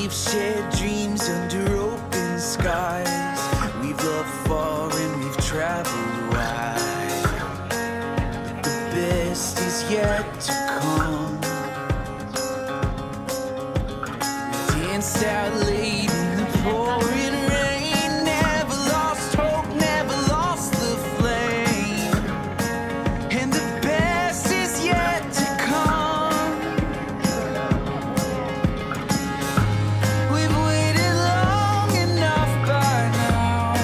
We've shared dreams under open skies. We've loved far and we've traveled wide. The best is yet to come. We danced out late in the pouring rain. Never lost hope, never lost the flame. And the best is yet to come. We've waited long enough by now.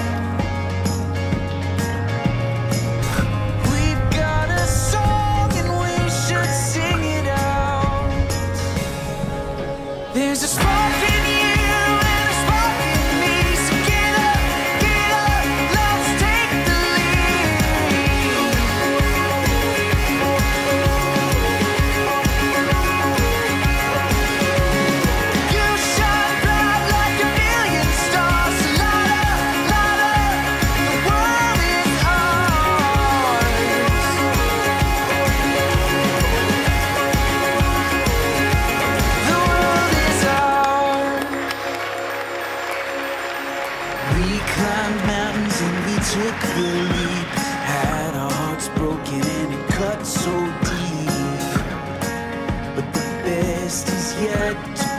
We've got a song and we should sing it out. There's a spark in you and a spark in me. So get up, let's take the lead. You shine bright like a million stars. So light up, the world is ours. The world is ours. We climbed mountains and we took the leap. Had our hearts broken and it cut so deep. But the best is yet to